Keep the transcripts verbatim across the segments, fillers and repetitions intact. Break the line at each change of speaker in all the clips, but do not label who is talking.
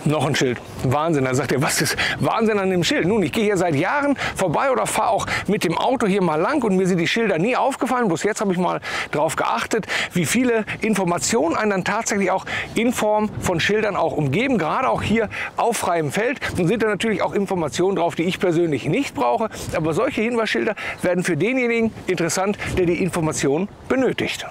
Noch ein Schild. Wahnsinn. Da sagt ihr, was ist Wahnsinn an dem Schild? Nun, ich gehe hier seit Jahren vorbei oder fahre auch mit dem Auto hier mal lang und mir sind die Schilder nie aufgefallen. Bloß jetzt habe ich mal darauf geachtet, wie viele Informationen einen dann tatsächlich auch in Form von Schildern auch umgeben. Gerade auch hier auf freiem Feld. Nun sind da natürlich auch Informationen drauf, die ich persönlich nicht brauche. Aber solche Hinweisschilder werden für denjenigen interessant, der die Information benötigt.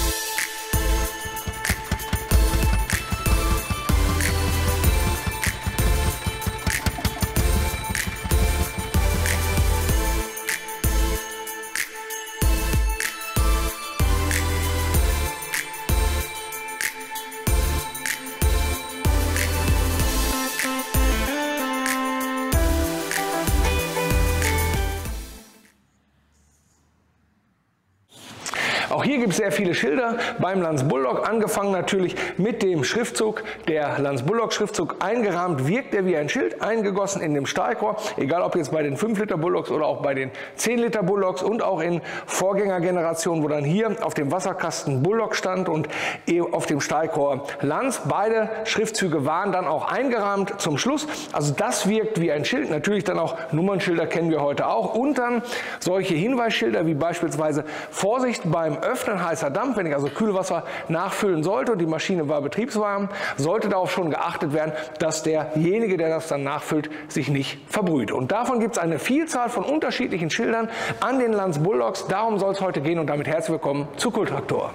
Auch hier gibt es sehr viele Schilder beim Lanz Bulldog, angefangen natürlich mit dem Schriftzug. Der Lanz Bulldog Schriftzug eingerahmt wirkt er wie ein Schild, eingegossen in dem Steigrohr, egal ob jetzt bei den fünf Liter Bulldogs oder auch bei den zehn Liter Bulldogs und auch in Vorgängergenerationen, wo dann hier auf dem Wasserkasten Bulldog stand und auf dem Steigrohr Lanz. Beide Schriftzüge waren dann auch eingerahmt zum Schluss. Also das wirkt wie ein Schild. Natürlich dann auch Nummernschilder kennen wir heute auch. Und dann solche Hinweisschilder wie beispielsweise Vorsicht beim Öffnen heißer Dampf. Wenn ich also Kühlwasser nachfüllen sollte und die Maschine war betriebswarm, sollte darauf schon geachtet werden, dass derjenige, der das dann nachfüllt, sich nicht verbrüht. Und davon gibt es eine Vielzahl von unterschiedlichen Schildern an den Lanz Bulldogs. Darum soll es heute gehen und damit herzlich willkommen zu Kultraktor.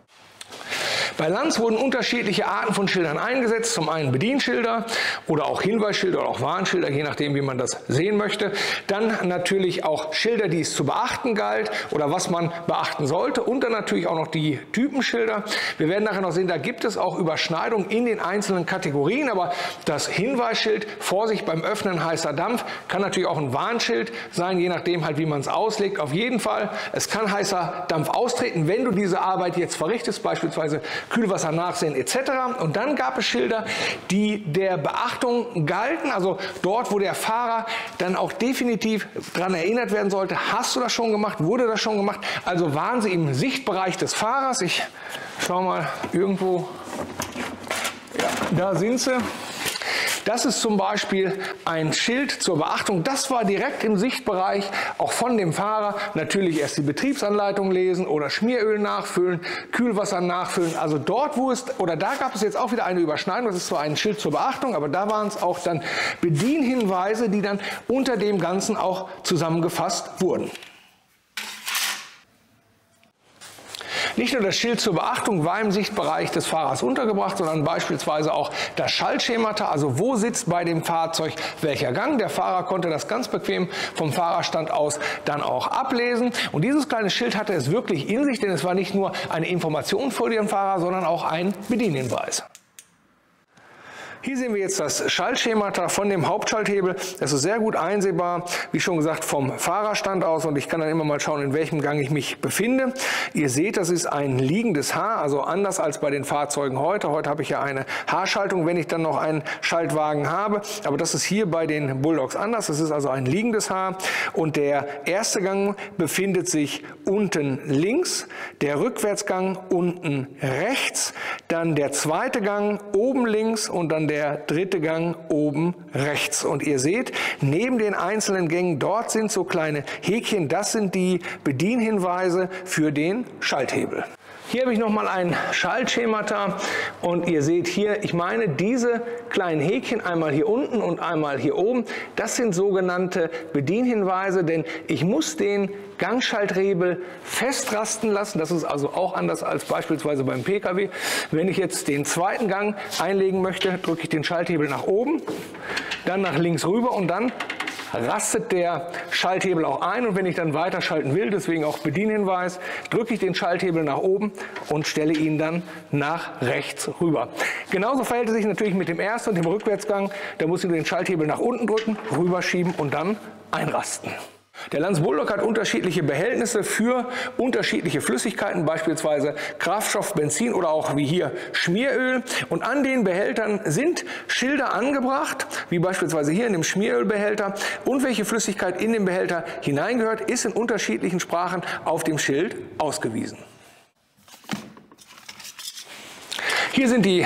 Bei Lanz wurden unterschiedliche Arten von Schildern eingesetzt. Zum einen Bedienschilder oder auch Hinweisschilder oder auch Warnschilder, je nachdem, wie man das sehen möchte. Dann natürlich auch Schilder, die es zu beachten galt oder was man beachten sollte. Und dann natürlich auch noch die Typenschilder. Wir werden nachher noch sehen, da gibt es auch Überschneidungen in den einzelnen Kategorien. Aber das Hinweisschild, Vorsicht beim Öffnen heißer Dampf, kann natürlich auch ein Warnschild sein, je nachdem halt, wie man es auslegt. Auf jeden Fall, es kann heißer Dampf austreten, wenn du diese Arbeit jetzt verrichtest, beispielsweise Kühlwasser nachsehen et cetera. Und dann gab es Schilder, die der Beachtung galten, also dort, wo der Fahrer dann auch definitiv daran erinnert werden sollte, hast du das schon gemacht, wurde das schon gemacht, also waren sie im Sichtbereich des Fahrers. Ich schaue mal irgendwo, ja, da sind sie. Das ist zum Beispiel ein Schild zur Beachtung. Das war direkt im Sichtbereich, auch von dem Fahrer. Natürlich erst die Betriebsanleitung lesen oder Schmieröl nachfüllen, Kühlwasser nachfüllen. Also dort, wo es, oder da gab es jetzt auch wieder eine Überschneidung. Das ist zwar ein Schild zur Beachtung, aber da waren es auch dann Bedienhinweise, die dann unter dem Ganzen auch zusammengefasst wurden. Nicht nur das Schild zur Beachtung war im Sichtbereich des Fahrers untergebracht, sondern beispielsweise auch das Schaltschemata, also wo sitzt bei dem Fahrzeug welcher Gang. Der Fahrer konnte das ganz bequem vom Fahrerstand aus dann auch ablesen. Und dieses kleine Schild hatte es wirklich in sich, denn es war nicht nur eine Information für den Fahrer, sondern auch ein Bedienhinweis. Hier sehen wir jetzt das Schaltschemata von dem Hauptschalthebel. Das ist sehr gut einsehbar, wie schon gesagt, vom Fahrerstand aus. Und ich kann dann immer mal schauen, in welchem Gang ich mich befinde. Ihr seht, das ist ein liegendes H, also anders als bei den Fahrzeugen heute. Heute habe ich ja eine H-Schaltung, wenn ich dann noch einen Schaltwagen habe. Aber das ist hier bei den Bulldogs anders. Das ist also ein liegendes H. Und der erste Gang befindet sich unten links, der Rückwärtsgang unten rechts, dann der zweite Gang oben links und dann der der dritte Gang oben rechts. Und ihr seht, neben den einzelnen Gängen, dort sind so kleine Häkchen, das sind die Bedienhinweise für den Schalthebel. Hier habe ich nochmal ein Schaltschemata und ihr seht hier, ich meine diese kleinen Häkchen, einmal hier unten und einmal hier oben, das sind sogenannte Bedienhinweise, denn ich muss den Gangschalthebel festrasten lassen. Das ist also auch anders als beispielsweise beim Pkw. Wenn ich jetzt den zweiten Gang einlegen möchte, drücke ich den Schalthebel nach oben, dann nach links rüber und dann rastet der Schalthebel auch ein. Und wenn ich dann weiterschalten will, deswegen auch Bedienhinweis, drücke ich den Schalthebel nach oben und stelle ihn dann nach rechts rüber. Genauso verhält es sich natürlich mit dem Erst- und dem Rückwärtsgang. Da muss ich den Schalthebel nach unten drücken, rüberschieben und dann einrasten. Der Lanz Bulldog hat unterschiedliche Behältnisse für unterschiedliche Flüssigkeiten, beispielsweise Kraftstoff, Benzin oder auch wie hier Schmieröl. Und an den Behältern sind Schilder angebracht, wie beispielsweise hier in dem Schmierölbehälter. Und welche Flüssigkeit in den Behälter hineingehört, ist in unterschiedlichen Sprachen auf dem Schild ausgewiesen. Hier sind die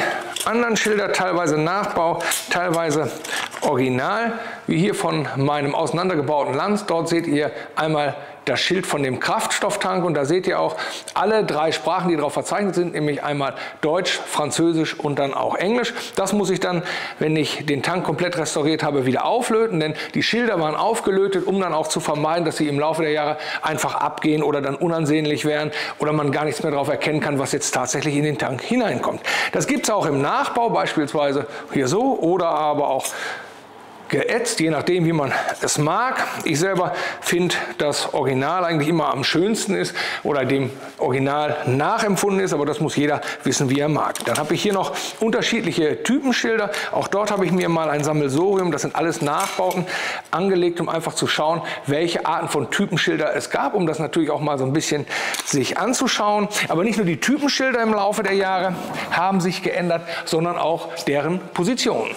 anderen Schilder, teilweise Nachbau, teilweise Original, wie hier von meinem auseinandergebauten Lanz. Dort seht ihr einmal das Schild von dem Kraftstofftank und da seht ihr auch alle drei Sprachen, die darauf verzeichnet sind, nämlich einmal Deutsch, Französisch und dann auch Englisch. Das muss ich dann, wenn ich den Tank komplett restauriert habe, wieder auflöten, denn die Schilder waren aufgelötet, um dann auch zu vermeiden, dass sie im Laufe der Jahre einfach abgehen oder dann unansehnlich werden oder man gar nichts mehr darauf erkennen kann, was jetzt tatsächlich in den Tank hineinkommt. Das gibt es auch im Nachbau, beispielsweise hier so oder aber auch geätzt, je nachdem, wie man es mag. Ich selber finde, das Original eigentlich immer am schönsten ist oder dem Original nachempfunden ist, aber das muss jeder wissen, wie er mag. Dann habe ich hier noch unterschiedliche Typenschilder. Auch dort habe ich mir mal ein Sammelsurium, das sind alles Nachbauten, angelegt, um einfach zu schauen, welche Arten von Typenschilder es gab, um das natürlich auch mal so ein bisschen sich anzuschauen. Aber nicht nur die Typenschilder im Laufe der Jahre haben sich geändert, sondern auch deren Positionen.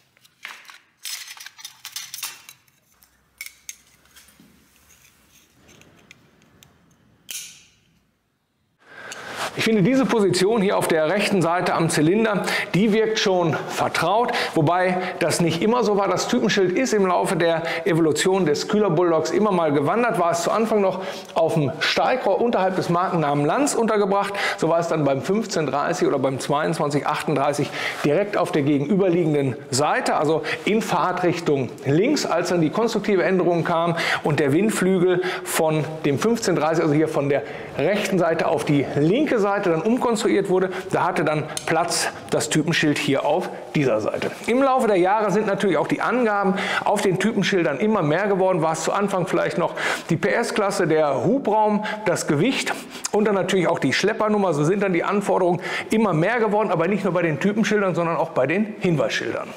Ich finde diese Position hier auf der rechten Seite am Zylinder, die wirkt schon vertraut, wobei das nicht immer so war. Das Typenschild ist im Laufe der Evolution des Kühler Bulldogs immer mal gewandert, war es zu Anfang noch auf dem Steigrohr unterhalb des Markennamen Lanz untergebracht. So war es dann beim fünfzehn dreißig oder beim zweiundzwanzig achtunddreißig direkt auf der gegenüberliegenden Seite, also in Fahrtrichtung links, als dann die konstruktive Änderung kam und der Windflügel von dem fünfzehn dreißig, also hier von der rechten Seite auf die linke Seite dann umkonstruiert wurde, da hatte dann Platz das Typenschild hier auf dieser Seite. Im Laufe der Jahre sind natürlich auch die Angaben auf den Typenschildern immer mehr geworden. War es zu Anfang vielleicht noch die P S-Klasse, der Hubraum, das Gewicht und dann natürlich auch die Schleppernummer. So sind dann die Anforderungen immer mehr geworden, aber nicht nur bei den Typenschildern, sondern auch bei den Hinweisschildern.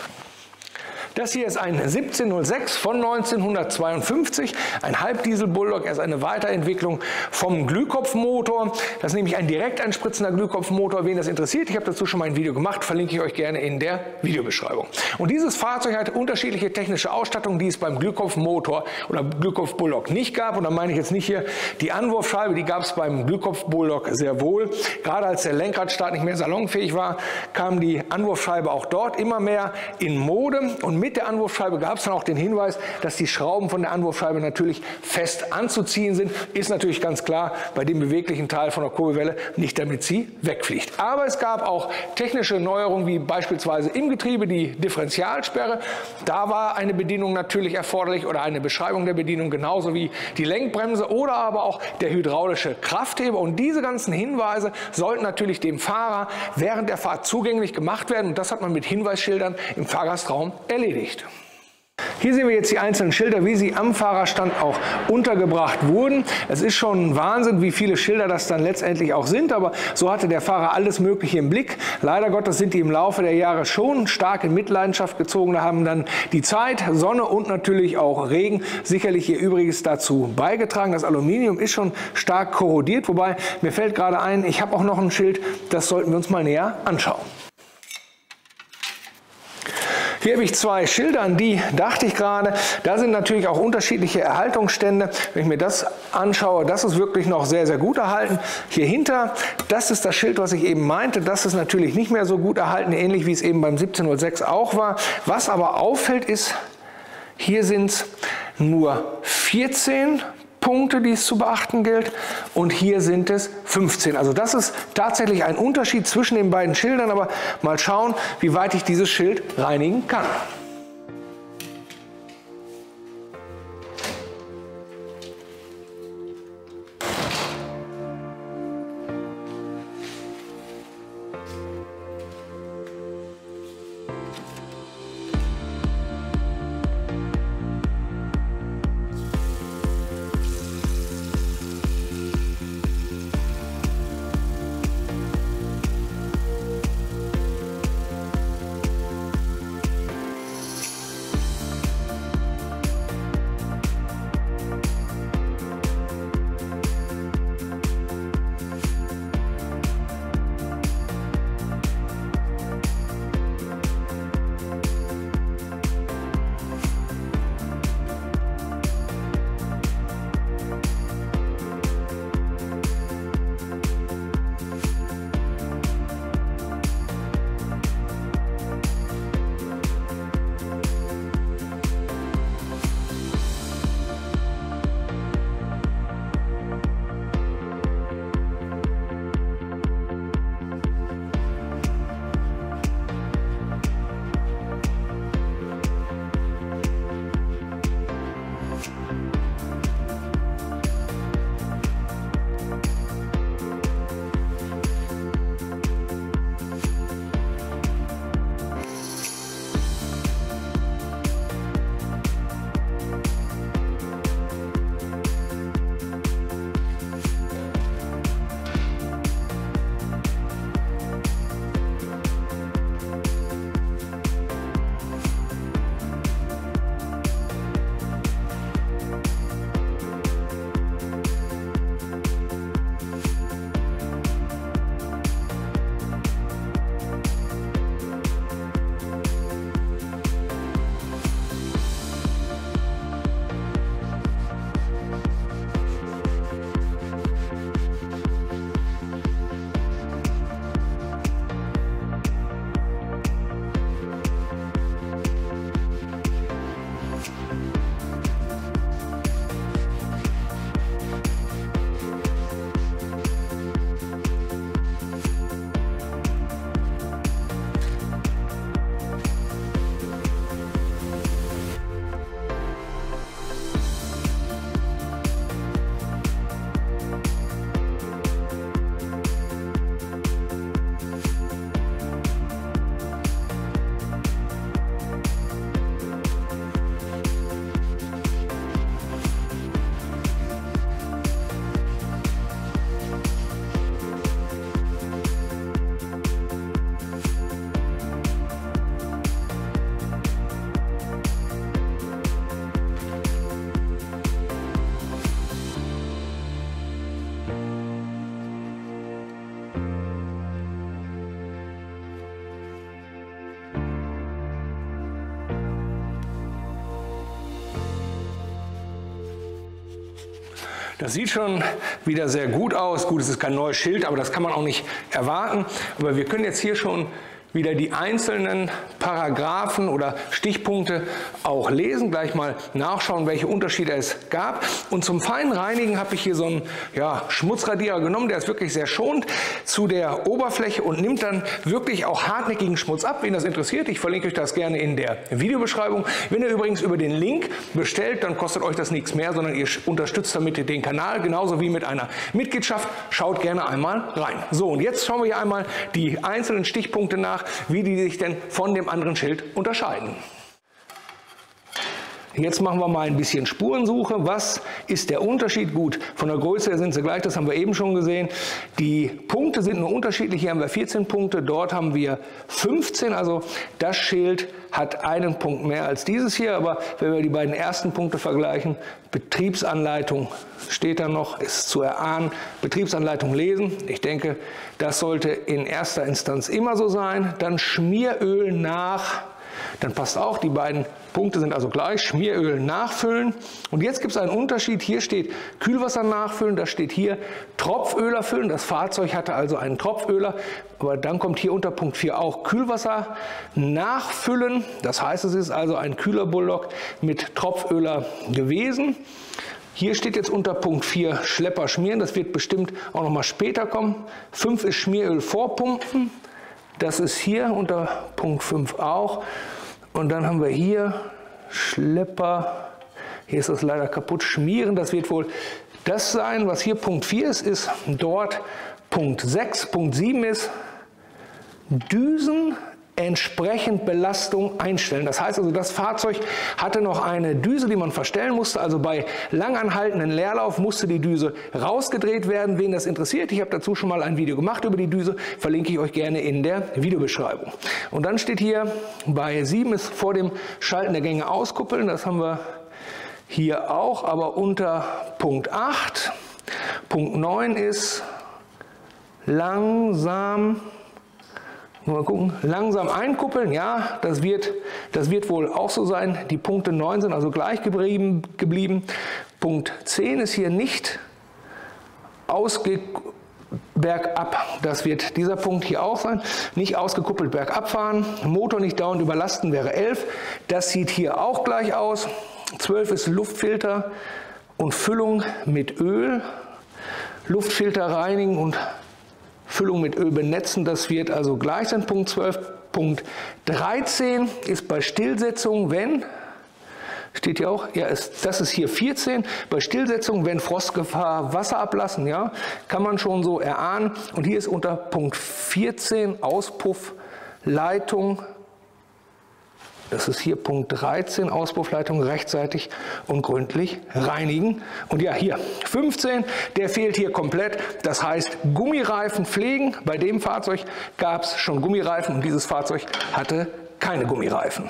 Das hier ist ein siebzehn null sechs von neunzehnhundertzweiundfünfzig, ein Halbdiesel-Bulldog. Er ist eine Weiterentwicklung vom Glühkopfmotor. Das ist nämlich ein direkt einspritzender Glühkopfmotor. Wen das interessiert, ich habe dazu schon mal ein Video gemacht, verlinke ich euch gerne in der Videobeschreibung. Und dieses Fahrzeug hat unterschiedliche technische Ausstattung, die es beim Glühkopfmotor oder Glühkopf-Bulldog nicht gab. Und da meine ich jetzt nicht hier die Anwurfscheibe, die gab es beim Glühkopf-Bulldog sehr wohl. Gerade als der Lenkradstart nicht mehr salonfähig war, kam die Anwurfscheibe auch dort immer mehr in Mode. Und mit der Anwurfscheibe gab es dann auch den Hinweis, dass die Schrauben von der Anwurfscheibe natürlich fest anzuziehen sind. Ist natürlich ganz klar bei dem beweglichen Teil von der Kurbelwelle nicht, damit sie wegfliegt. Aber es gab auch technische Neuerungen, wie beispielsweise im Getriebe die Differentialsperre. Da war eine Bedienung natürlich erforderlich oder eine Beschreibung der Bedienung, genauso wie die Lenkbremse oder aber auch der hydraulische Kraftheber. Und diese ganzen Hinweise sollten natürlich dem Fahrer während der Fahrt zugänglich gemacht werden. Und das hat man mit Hinweisschildern im Fahrgastraum erledigt. Hier sehen wir jetzt die einzelnen Schilder, wie sie am Fahrerstand auch untergebracht wurden. Es ist schon Wahnsinn, wie viele Schilder das dann letztendlich auch sind, aber so hatte der Fahrer alles Mögliche im Blick. Leider Gottes sind die im Laufe der Jahre schon stark in Mitleidenschaft gezogen. Da haben dann die Zeit, Sonne und natürlich auch Regen sicherlich ihr Übriges dazu beigetragen. Das Aluminium ist schon stark korrodiert, wobei mir fällt gerade ein, ich habe auch noch ein Schild, das sollten wir uns mal näher anschauen. Hier habe ich zwei Schilder, an die dachte ich gerade. Da sind natürlich auch unterschiedliche Erhaltungsstände. Wenn ich mir das anschaue, das ist wirklich noch sehr, sehr gut erhalten. Hier hinter, das ist das Schild, was ich eben meinte. Das ist natürlich nicht mehr so gut erhalten, ähnlich wie es eben beim siebzehn null sechs auch war. Was aber auffällt ist, hier sind es nur vierzehn Punkte, die es zu beachten gilt, und hier sind es fünfzehn. Also das ist tatsächlich ein Unterschied zwischen den beiden Schildern, aber mal schauen, wie weit ich dieses Schild reinigen kann. Das sieht schon wieder sehr gut aus. Gut, es ist kein neues Schild, aber das kann man auch nicht erwarten. Aber wir können jetzt hier schon wieder die einzelnen Paragraphen oder Stichpunkte auch lesen, gleich mal nachschauen, welche Unterschiede es gab. Und zum feinen Reinigen habe ich hier so einen ja, Schmutzradierer genommen, der ist wirklich sehr schonend zu der Oberfläche und nimmt dann wirklich auch hartnäckigen Schmutz ab. Wen das interessiert, ich verlinke euch das gerne in der Videobeschreibung. Wenn ihr übrigens über den Link bestellt, dann kostet euch das nichts mehr, sondern ihr unterstützt damit den Kanal, genauso wie mit einer Mitgliedschaft. Schaut gerne einmal rein. So, und jetzt schauen wir hier einmal die einzelnen Stichpunkte nach, wie die sich denn von dem anderen Schild unterscheiden. Jetzt machen wir mal ein bisschen Spurensuche. Was ist der Unterschied? Gut, von der Größe her sind sie gleich, das haben wir eben schon gesehen. Die Punkte sind nur unterschiedlich. Hier haben wir vierzehn Punkte, dort haben wir fünfzehn. Also das Schild hat einen Punkt mehr als dieses hier. Aber wenn wir die beiden ersten Punkte vergleichen, Betriebsanleitung steht da noch, ist zu erahnen. Betriebsanleitung lesen. Ich denke, das sollte in erster Instanz immer so sein. Dann Schmieröl nach. Dann passt auch, die beiden Punkte sind also gleich, Schmieröl nachfüllen. Und jetzt gibt es einen Unterschied, hier steht Kühlwasser nachfüllen, da steht hier Tropföler füllen. Das Fahrzeug hatte also einen Tropföler, aber dann kommt hier unter Punkt vier auch Kühlwasser nachfüllen. Das heißt, es ist also ein kühler Bulldog mit Tropföler gewesen. Hier steht jetzt unter Punkt vier Schlepper schmieren, das wird bestimmt auch noch mal später kommen. fünf ist Schmieröl vorpumpen. Das ist hier unter Punkt fünf auch. Und dann haben wir hier Schlepper, hier ist das leider kaputt, schmieren. Das wird wohl das sein, was hier Punkt vier ist, ist dort Punkt sechs. Punkt sieben ist Düsen entsprechend Belastung einstellen. Das heißt also, das Fahrzeug hatte noch eine Düse, die man verstellen musste. Also bei langanhaltenden Leerlauf musste die Düse rausgedreht werden. Wen das interessiert, ich habe dazu schon mal ein Video gemacht über die Düse, verlinke ich euch gerne in der Videobeschreibung. Und dann steht hier, bei sieben ist vor dem Schalten der Gänge auskuppeln. Das haben wir hier auch, aber unter Punkt acht. Punkt neun ist langsam Mal gucken, langsam einkuppeln, ja, das wird, das wird wohl auch so sein. Die Punkte neun sind also gleich geblieben. geblieben. Punkt zehn ist hier nicht ausge bergab. Das wird dieser Punkt hier auch sein. Nicht ausgekuppelt bergab fahren. Motor nicht dauernd überlasten wäre elf. Das sieht hier auch gleich aus. zwölf ist Luftfilter und Füllung mit Öl. Luftfilter reinigen und Füllung mit Öl benetzen, das wird also gleich sein. Punkt zwölf. Punkt dreizehn ist bei Stillsetzung, wenn, steht hier auch, ja, ist, das ist hier vierzehn, bei Stillsetzung, wenn Frostgefahr Wasser ablassen, ja, kann man schon so erahnen. Und hier ist unter Punkt vierzehn Auspuffleitung. Das ist hier Punkt dreizehn, Auspuffleitung rechtzeitig und gründlich reinigen. Und ja, hier fünfzehn, der fehlt hier komplett. Das heißt Gummireifen pflegen. Bei dem Fahrzeug gab es schon Gummireifen und dieses Fahrzeug hatte keine Gummireifen.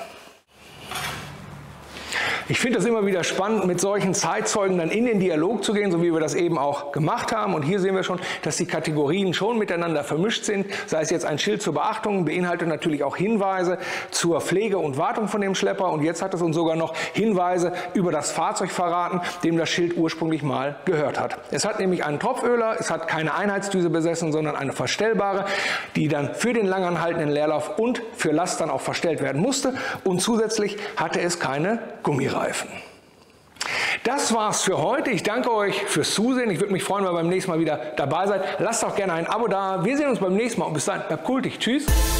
Ich finde das immer wieder spannend, mit solchen Zeitzeugen dann in den Dialog zu gehen, so wie wir das eben auch gemacht haben. Und hier sehen wir schon, dass die Kategorien schon miteinander vermischt sind. Sei es jetzt ein Schild zur Beachtung, beinhaltet natürlich auch Hinweise zur Pflege und Wartung von dem Schlepper. Und jetzt hat es uns sogar noch Hinweise über das Fahrzeug verraten, dem das Schild ursprünglich mal gehört hat. Es hat nämlich einen Tropföler, es hat keine Einheitsdüse besessen, sondern eine verstellbare, die dann für den langanhaltenden Leerlauf und für Last dann auch verstellt werden musste. Und zusätzlich hatte es keine Gummireifen. Das war's für heute. Ich danke euch fürs Zusehen. Ich würde mich freuen, wenn ihr beim nächsten Mal wieder dabei seid. Lasst auch gerne ein Abo da. Wir sehen uns beim nächsten Mal und bis dahin, bleibt kultig. Tschüss.